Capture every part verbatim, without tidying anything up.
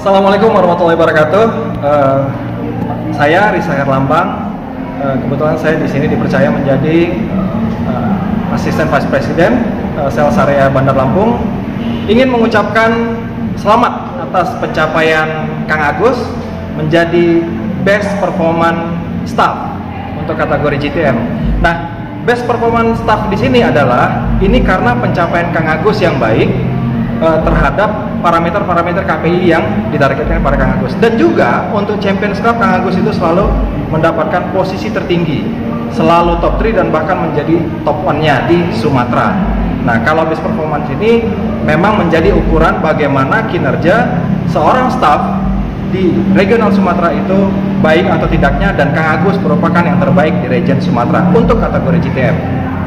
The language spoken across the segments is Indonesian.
Assalamualaikum warahmatullahi wabarakatuh. Uh, saya Risa Herlambang. Uh, kebetulan saya di sini dipercaya menjadi uh, asisten vice president uh, sales area Bandar Lampung. Ingin mengucapkan selamat atas pencapaian Kang Agus menjadi best performance staff untuk kategori G T M. Nah, best performance staff di sini adalah ini karena pencapaian Kang Agus yang baik uh, terhadap parameter-parameter K P I yang ditargetkan pada Kang Agus. Dan juga untuk Champions Cup, Kang Agus itu selalu mendapatkan posisi tertinggi, selalu top tiga dan bahkan menjadi top satu-nya di Sumatera. Nah, kalau best performance ini memang menjadi ukuran bagaimana kinerja seorang staff di regional Sumatera itu baik atau tidaknya, dan Kang Agus merupakan yang terbaik di region Sumatera untuk kategori G T M.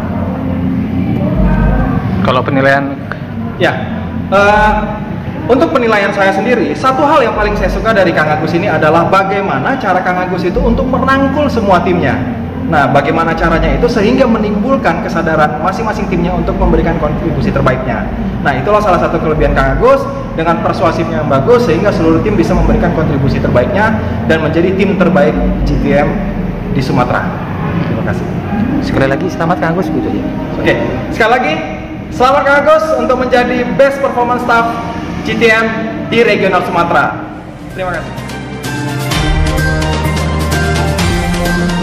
Kalau penilaian, ya, uh, untuk penilaian saya sendiri, satu hal yang paling saya suka dari Kang Agus ini adalah bagaimana cara Kang Agus itu untuk merangkul semua timnya. Nah, bagaimana caranya itu sehingga menimbulkan kesadaran masing-masing timnya untuk memberikan kontribusi terbaiknya. Nah, itulah salah satu kelebihan Kang Agus dengan persuasifnya yang bagus sehingga seluruh tim bisa memberikan kontribusi terbaiknya dan menjadi tim terbaik G T M di Sumatera. Terima kasih. Sekali lagi selamat Kang Agus gitu ya. Oke, sekali lagi selamat Kang Agus untuk menjadi best performance staff G T M di regional Sumatera. Terima kasih.